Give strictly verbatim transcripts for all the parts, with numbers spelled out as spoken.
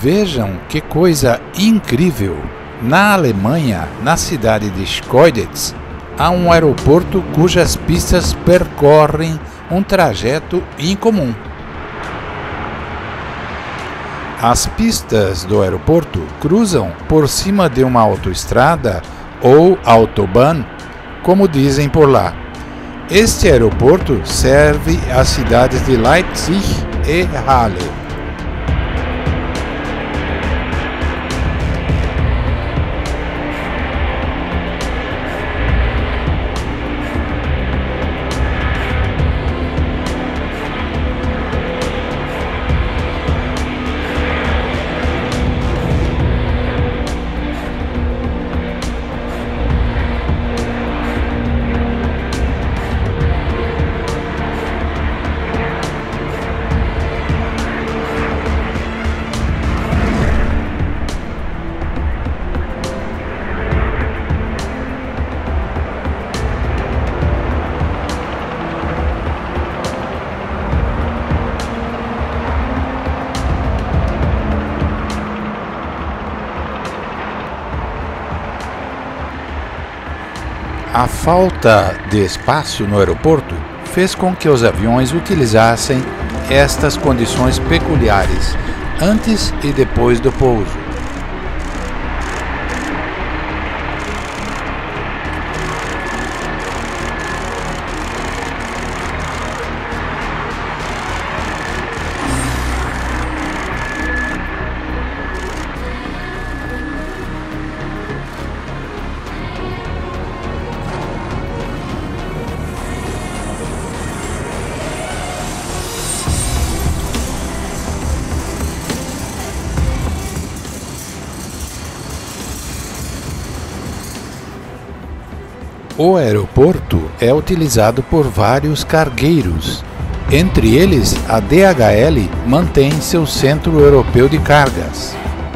Vejam que coisa incrível! Na Alemanha, na cidade de Schkeuditz, há um aeroporto cujas pistas percorrem um trajeto incomum. As pistas do aeroporto cruzam por cima de uma autoestrada ou autobahn, como dizem por lá. Este aeroporto serve às cidades de Leipzig e Halle. A falta de espaço no aeroporto fez com que os aviões utilizassem estas condições peculiares antes e depois do pouso. O aeroporto é utilizado por vários cargueiros. Entre eles, a D H L mantém seu centro europeu de cargas.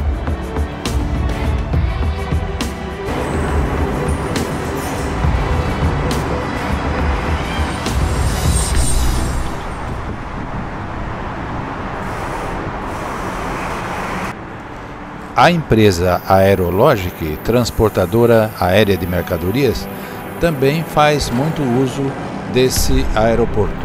A empresa Aerologic, transportadora aérea de mercadorias, também faz muito uso desse aeroporto.